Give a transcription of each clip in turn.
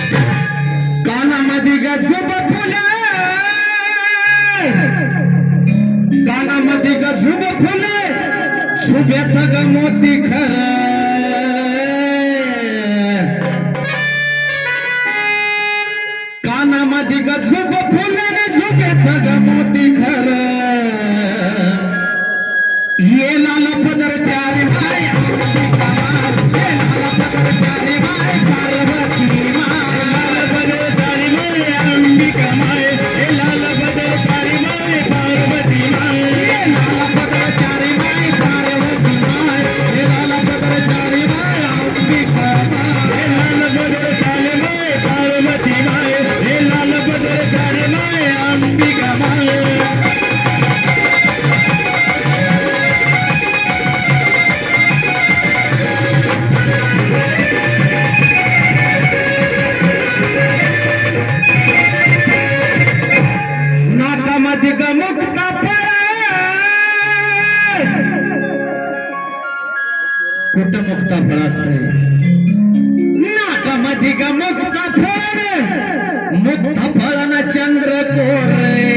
कानामध्ये गजब फुले, कानामध्ये गजब फुले, झुब्याचं ग मोती खरं. कानामध्ये गजब फुले, झुब्याचं ग मोती खरं. ये लाल पदर चारे माय अंबिका माय, ये लाल पदर चारे माय पार्वती माय. लाल पदर चारे माय अंबिका माय, ये लाल पदर चारे माय पार्वती माय. ये लाल पदर चारे माय पार्वती माय, ये लाल पदर चारे माय अंबिका माय. ये लाल पदर चारे माय पार्वती माय, ये लाल पदर चारे माय अंबिका माय. नाकामध्ये ग मुक्ता फळ, कुठं मुक्ता फळ असतंय? नाकामध्ये ग मुक्ता फळ, मुक्ता फळाना चंद्र कोरे.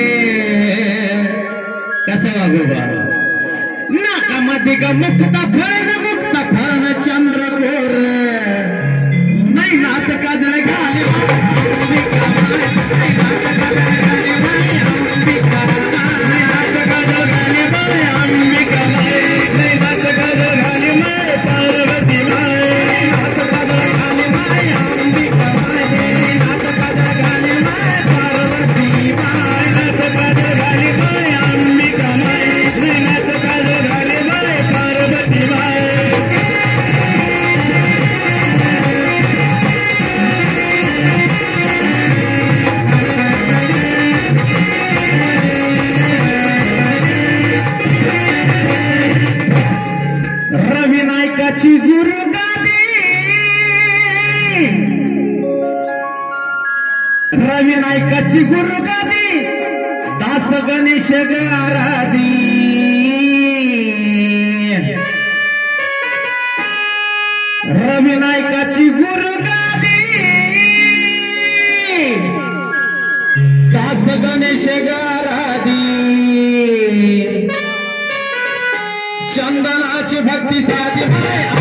कसं वागू बा? नाकामध्ये ग मुक्ता फळ, मुक्ता फळाना चंद्र कोरे. नाही नात काजळ घाले अंबिका माय, नाही नात काजळ घाले माय अंबिका माय. नाही नात काजळ घाले माय अंबिका माय, नाही नात काजळ घाले माय पार्वती माय. नाही नात काजळ घाले माय अंबिका माय, नाही नात काजळ घाले माय पार्वती माय. नात काजळ घाले माय अंबिका माय, नाही नात काजळ घाले माय पार्वती माय. रवी नायकाची गुरुगादी, रवी नायकाची गुरुगादी, दास गणेश गारादी. रवी नायकाची गुरुगादी, दास गणेश गारादी. चंदनाची भक्ती साधी माय